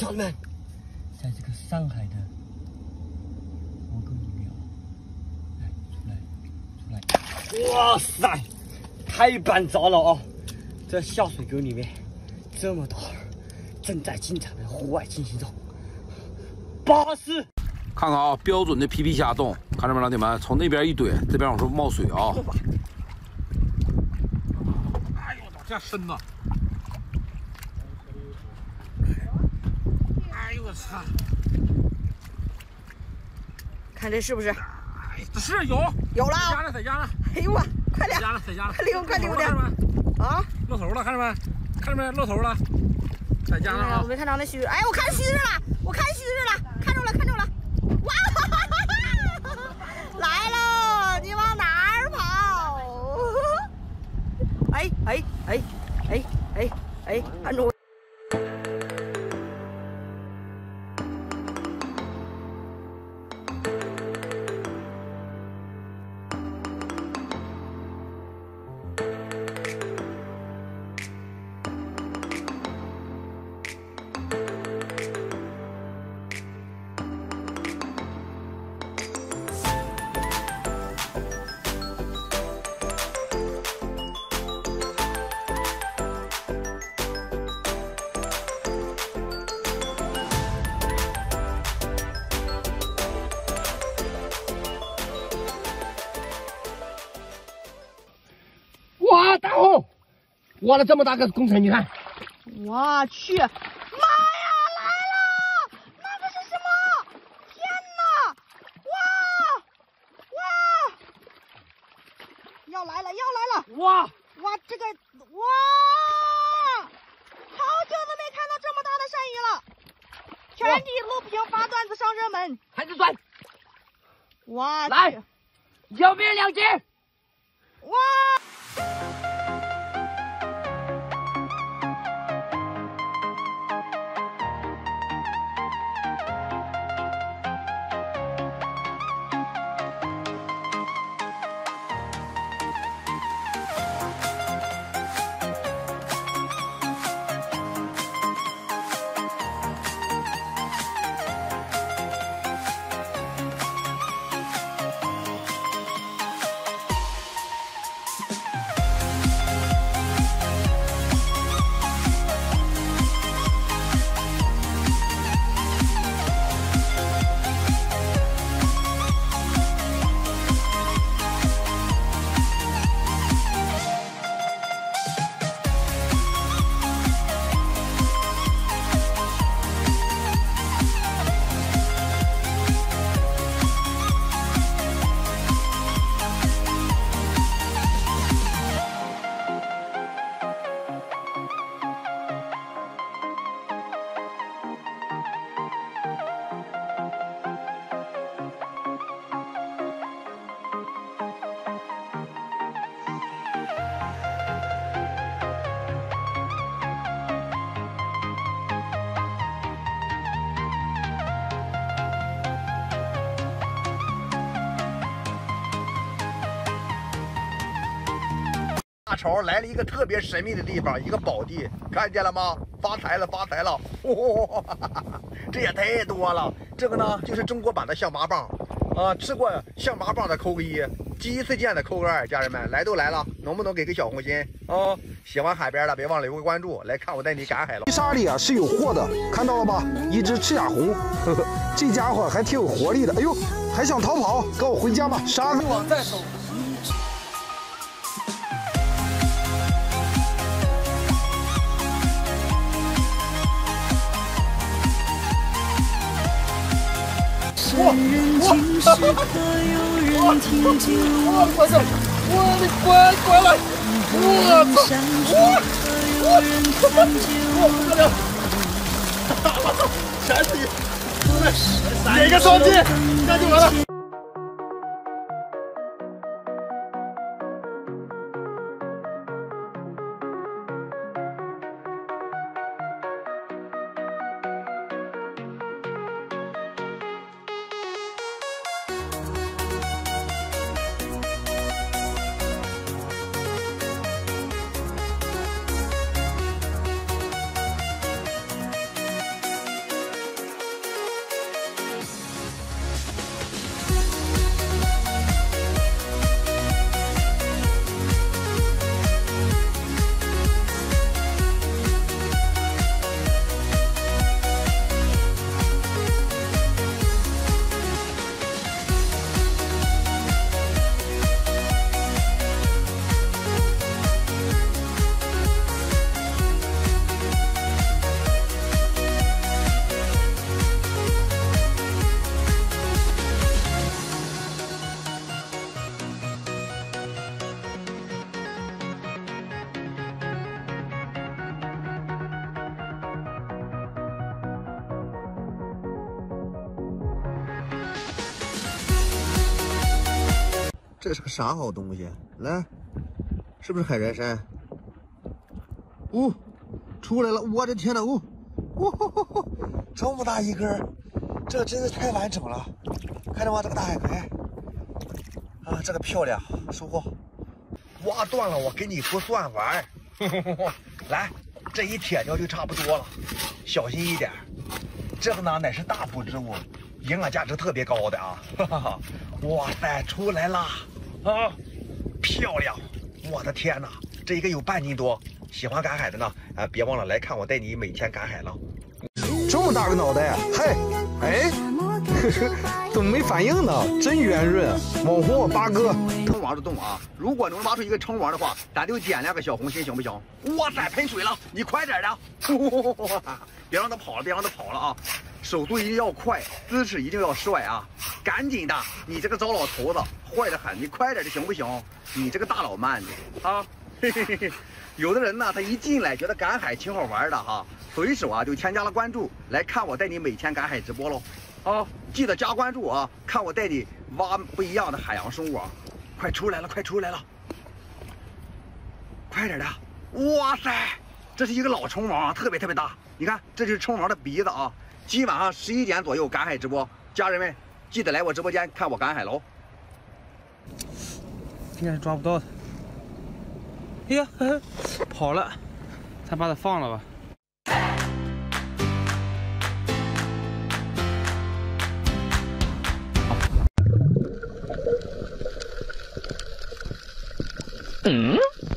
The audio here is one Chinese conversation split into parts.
家人们，在这个上海的活沟里面啊，来，出来！哇塞，太板着了啊！这下水沟里面这么多，正在精彩的户外进行中。巴适！ 看看啊，标准的皮皮虾洞，看着没，老铁们？从那边一怼，这边往出冒水啊！哎呦我操，这深呐！ 哎呦我操！ 看这是不是？ 哎，是有了， 压了，在压了！ 哎呦我，快点！ 压了， 快溜点！啊！ 露头了，看着没？看着没？露头了！在压了啊！ 我没看着那须子，哎，我看须子了，看着了！哇！来喽！你往哪儿跑？哎，按住！ 哇，大红，挖了这么大个工程，你看， 我去，妈呀，来了！那个是什么？天哪！哇！要来了！ 哇！ 这个哇！好久都没看到这么大的鳝鱼了！全体录屏发段子上热门， 开始转， 哇！ 来，有没有2斤？ 哇！ 大潮来了一个特别神秘的地方，一个宝地，看见了吗？发财了，哇！这也太多了。这个呢，就是中国版的象拔蚌啊，吃过象拔蚌的扣个1，第一次见的扣个2。家人们来都来了，能不能给个小红心啊？喜欢海边的别忘了留个关注，来看我带你赶海了。 沙里啊是有货的，看到了吧？一只赤雅红，这家伙还挺有活力的。哎呦，还想逃跑？跟我回家吧，沙子网在手。 我操！我的乖了！我不得了！我操！全是你，给个双击，那就完了。 这是个啥好东西？来，是不是海蜇山？哦，出来了！我的天呐！哦，哦，这么大一根，这真是太完整了。看着吗？这个大海葵啊，这个漂亮，收获。挖断了，我给你不算完。来，这一铁掉就差不多了，小心一点。这个呢乃是大补植物，营养价值特别高的啊！哇塞，出来啦！啊，漂亮！我的天哪，这一个有半斤多。喜欢赶海的呢，别忘了来看我带你每天赶海了。 这么大个脑袋，嗨，哎，怎么没反应呢？真圆润，网红我八哥。 称王的洞啊，如果能挖出一个称王的话，咱就点亮个小红心，行不行？哇塞，喷水了，你快点的！别让他跑了，别让他跑了啊！手速一定要快，姿势一定要帅啊！赶紧的，你这个糟老头子坏得很，你快点的行不行？你这个大老慢的啊！嘿嘿嘿嘿。有的人呢，他一进来觉得赶海挺好玩的哈，随手啊就添加了关注，来看我带你每天赶海直播喽，啊，记得加关注啊，看我带你挖不一样的海洋生物啊，快出来了，快出来了，快点的！哇塞，这是一个老冲王啊，特别大，你看这就是冲王的鼻子啊。今晚上11点左右赶海直播，家人们记得来我直播间看我赶海喽。 应该是抓不到的。哎呀，跑了，才把它放了吧。 嗯。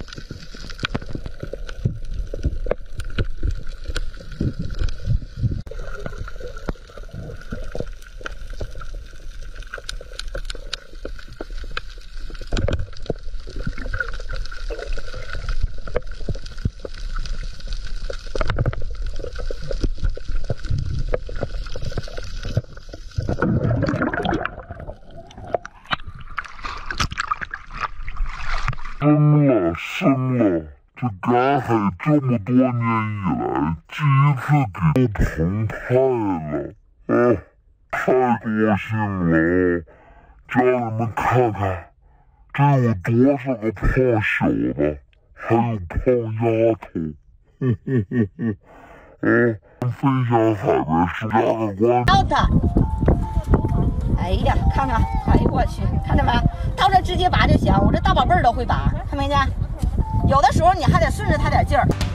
深了，这赶海这么多年以来，第一次给澎湃了，啊，太高兴了！家人们看看，这有多少个胖小子，还有胖丫头，分享海边是加个关。 到它！哎呀，看看，哎呦我去，看着没？到这直接拔就行，我这大宝贝儿都会拔，看没见？有的时候你还得顺着它点劲儿。